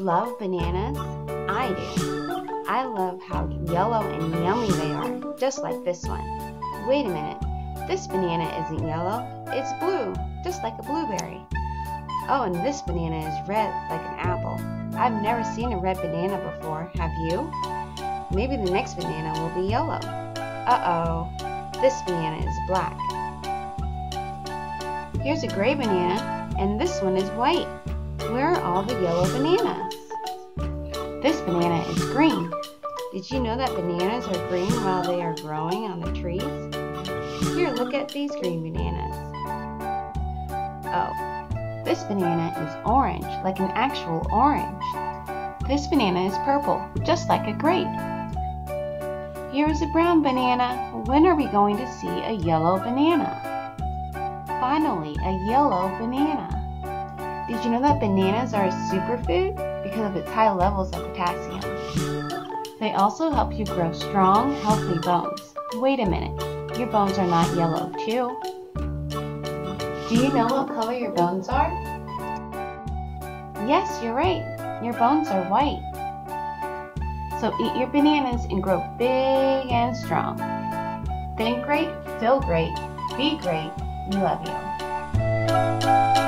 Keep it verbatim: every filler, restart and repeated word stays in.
love bananas? I do. I love how yellow and yummy they are, just like this one. Wait a minute, this banana isn't yellow, it's blue, just like a blueberry. Oh, and this banana is red, like an apple. I've never seen a red banana before, have you? Maybe the next banana will be yellow. Uh-oh, this banana is black. Here's a gray banana, and this one is white. Where are all the yellow bananas? This banana is green. Did you know that bananas are green while they are growing on the trees? Here, look at these green bananas. Oh, this banana is orange, like an actual orange. This banana is purple, just like a grape. Here is a brown banana. When are we going to see a yellow banana? Finally, a yellow banana. Did you know that bananas are a superfood because of its high levels of potassium? They also help you grow strong, healthy bones. Wait a minute, your bones are not yellow too. Do you know what color your bones are? Yes, you're right. Your bones are white. So eat your bananas and grow big and strong. Think great, feel great, be great. We love you.